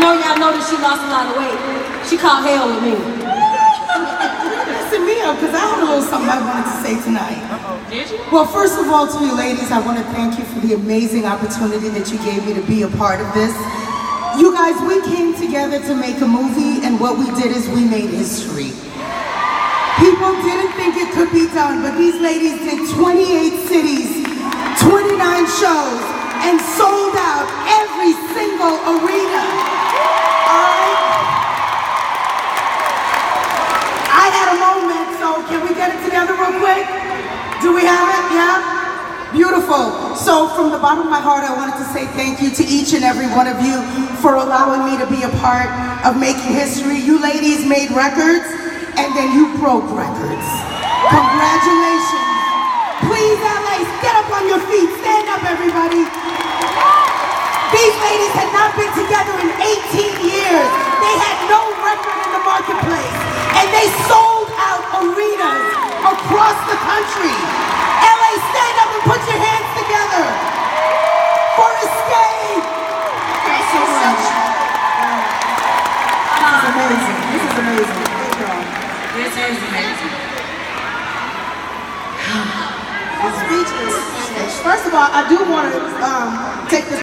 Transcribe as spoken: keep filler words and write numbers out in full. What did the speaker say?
know y'all noticed she lost a lot of weight. She called hell with me. Listen me up, because I have a little something I wanted to say tonight. Uh-oh. Did you? Well, first of all, to you ladies, I want to thank you for the amazing opportunity that you gave me to be a part of this. You guys, we came together to make a movie, and what we did is we made history. People didn't think it could be done, but these ladies did twenty-eight cities, twenty-nine shows, and sold out every single arena. Alright? I had a moment, so can we get it together real quick? Do we have it? Yeah? Beautiful. So from the bottom of my heart, I wanted to say thank you to each and every one of you for allowing me to be a part of making history. You ladies made records, and then you broke records. Congratulations. Please, L A, get up on your feet. Stand up, everybody. These ladies had not been together in eighteen years. They had no record in the marketplace. And they sold out arenas across the country. L A, stand up and put your hands together for Escape. Thanks so much. This is amazing. This is amazing. Thank you all. This is amazing. I'm speechless. First of all, I do want to um, take this